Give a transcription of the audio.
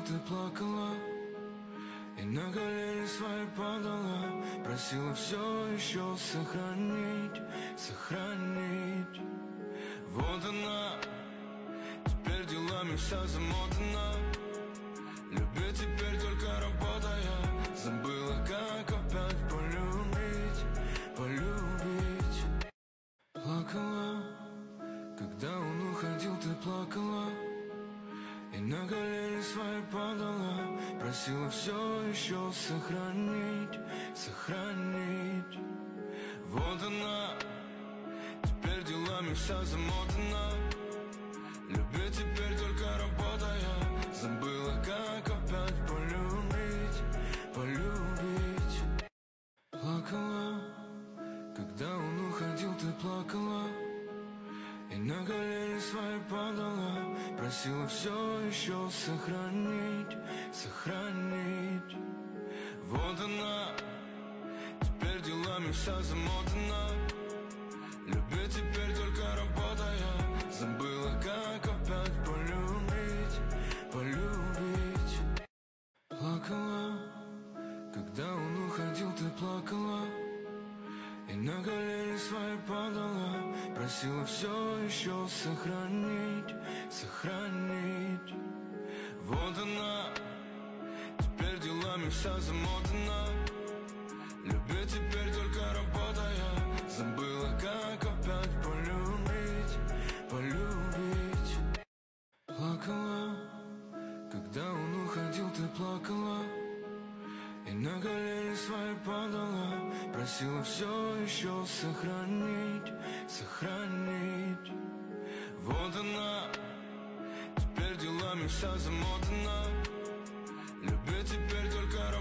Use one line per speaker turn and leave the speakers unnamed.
ты плакала и на колени свои падала, просила все еще сохранить, сохранить. Вот она, теперь делами вся замотана, любит теперь только работая, забыла, как опять полюбить, полюбить. Плакала, когда он уходил, ты плакала и на колени свои падала, просила все еще сохранить, сохранить. Вот она, теперь делами вся замотана, любит теперь только работая, забыла, как опять полюбить, полюбить. Плакала, когда он уходил, ты плакала и на колени свои падала, просила все еще сохранить, сохранить. Вот она, теперь делами вся замотана, любит теперь только работая, забыла, как опять полюбить, полюбить. Плакала, когда он уходил, ты плакала и на колени свои падала, просила все еще сохранить, сохранить. Вот она, теперь делами вся замотана, любит теперь только работая, забыла, как опять полюбить, полюбить. Плакала, когда он уходил, ты плакала и на колени свои падала, просила все еще сохранить, сохранить. Вот она, теперь делами вся замотана, любит теперь только